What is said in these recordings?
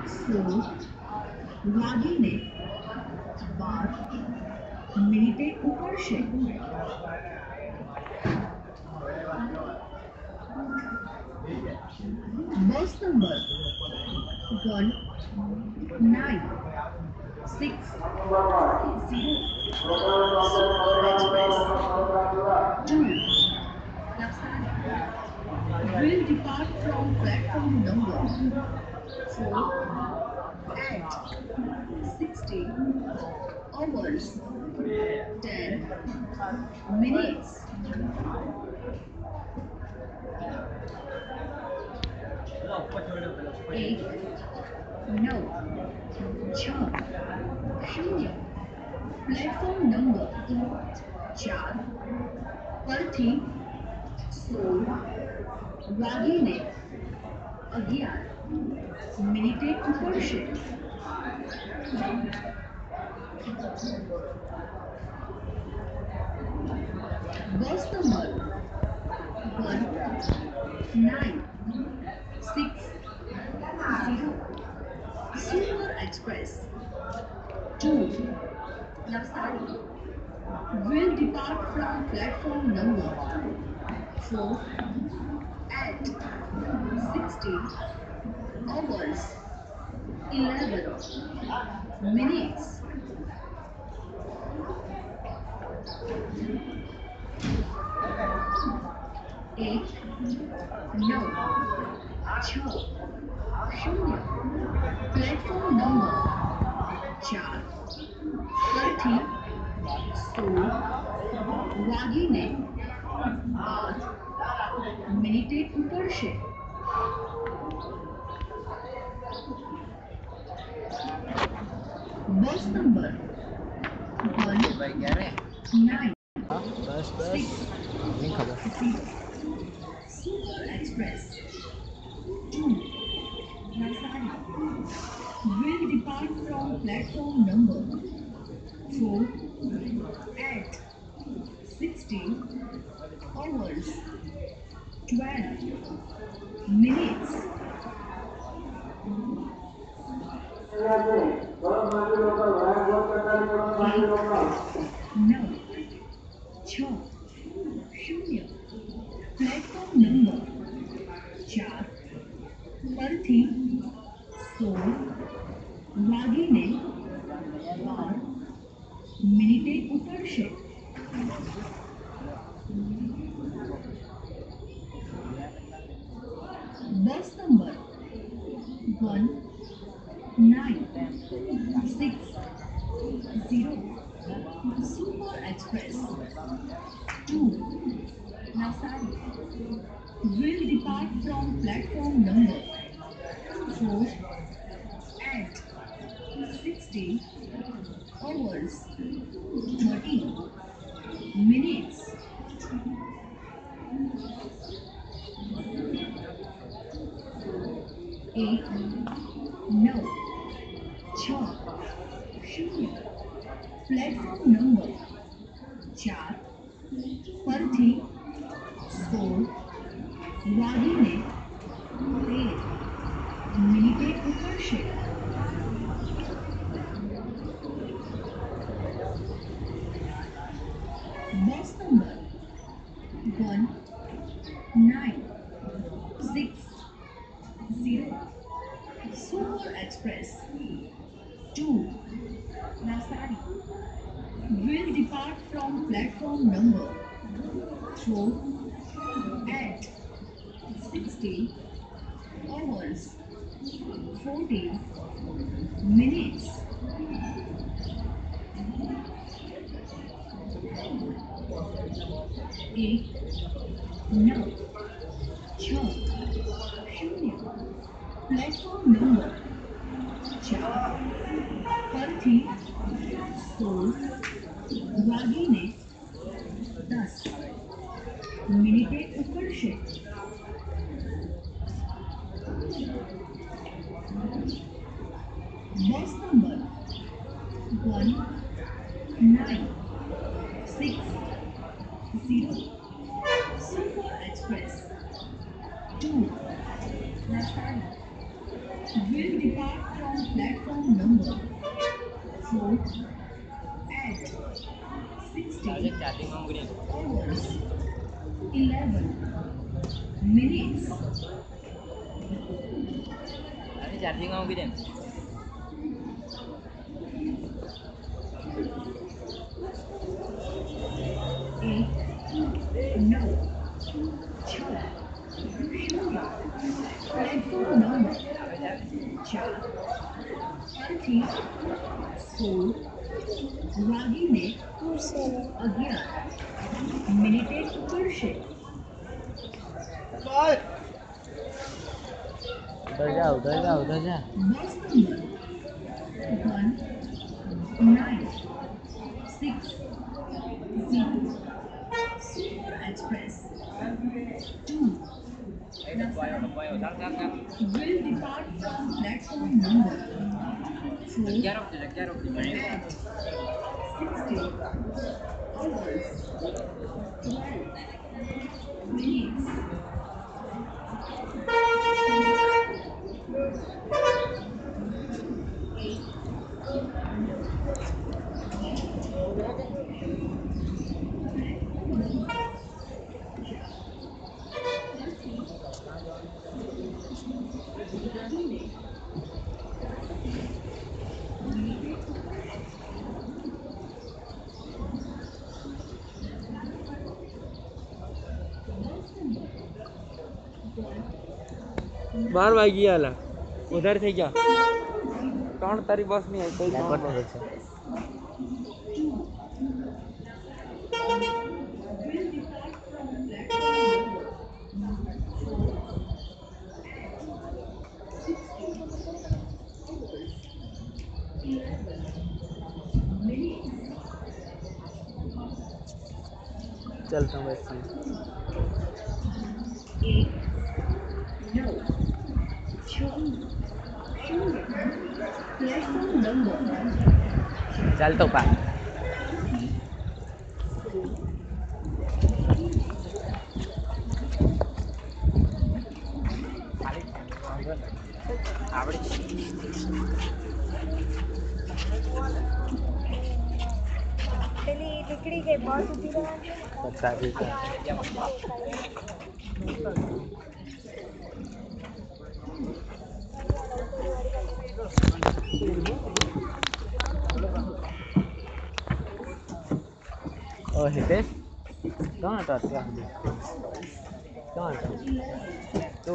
So, रागी ने बात मिनिटे ऊपर से bus number 1960 Super Express 2 Navsari will depart from platform number 4 at 60 hours 10 minutes. 1 9 6 0 platform number 4 પરથી 16 વાગીને 11 મિનિટે ઉપડશે. Bus number 1960 super express 2 Navsari will depart from platform number 4 at 60 hours 11 minutes. 1 9 6 0 platform number 4 પરથી 16 વાગીને 12 મિનિટે ઉપડશે. Bus number 1960 super express 2 Navsari will depart from platform number 4 at 60 hours 12 minutes. 9 6 0 platform number 4 પરથી 16 વાગીને 12 મિનિટે ઉપડશે. Bus number 1960 super express 2 Navsari will depart from platform number 4 at 60 hours 13 minutes. 1 9 6 0 platform number 4 પરથી 16 વાગીને 13 મિનિટે ઉપડશે. Bus number 1960 super express 2 Navsari will depart from platform number 4 at 60 hours 14 minutes. 1 9 6 0 platform number 4 પરથી 16 વાગીને 10 મિનિટે ઉપડશે. Bus number 1960 super express 2 Navsari will depart from platform number 4 at 60 hours 11 minutes. Charging में भी 8 9 6 0 platform number 4 અર્થી 16 વાગીને 11 મિનિટે ઉપડશે. उधर जा उधर जा उधर जा bus number 1960 Super Express 2 will depart from platform number 4 at 60 hours 12 minutes. बार वागी आला उधर थे क्या कौन तारी बस नहीं आई कोई कौन बस चलता हूँ बैठता हूँ 8 9 6 0 platform number चल तो पा પેલી દીકરી કે બસ ઊભી રહેવાની बता देता ओ हितेश कहाँ था क्या कहाँ था तो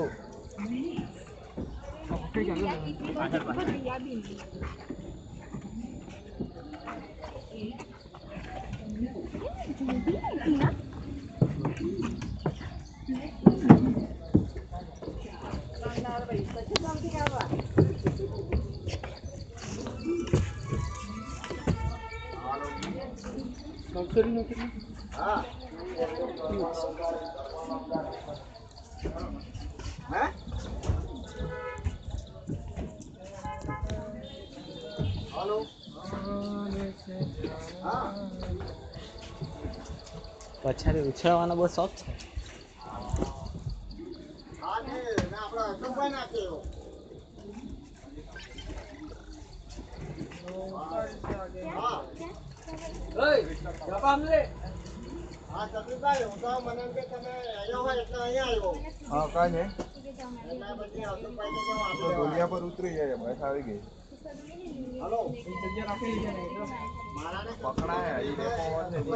પછાડી ઉછળવાનો બહુ શોખ છે હા કાંઈ નહીં તો દોલિયા પર ઉતરી જાય બસ આવી ગઈ પકડાયા એ ડેપો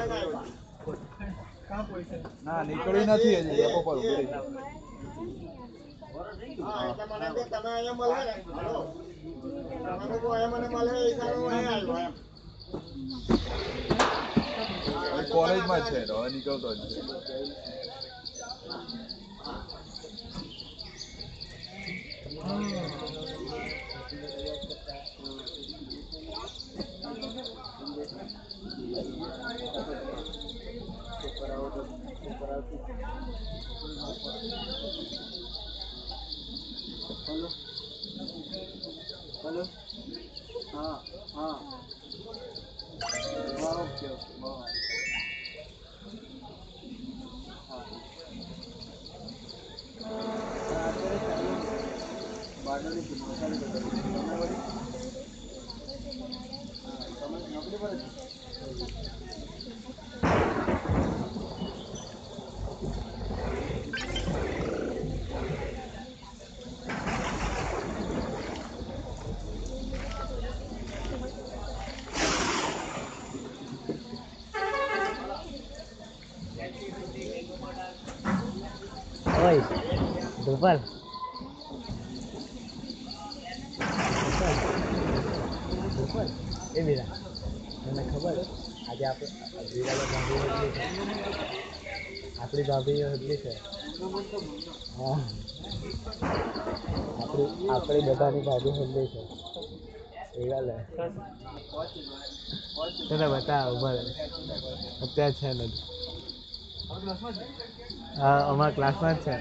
છે ના નીકળી નથી હજી ડેપો પર ઉભી રહી કોલેજમાં છે તો હવે નીકળતો જ છે हेलो हाँ हाँ ओके ओके हाँ ઓય ગોપાલ એ મીરા તને ખબર આજે આપણી ભાભી હજલી છે હા આપણી બધાની ભાભી હજલી છે એ ગાલે તને બતાવ ઉભા અત્યારે છે ને હા અમારા ક્લાસમાં જ છે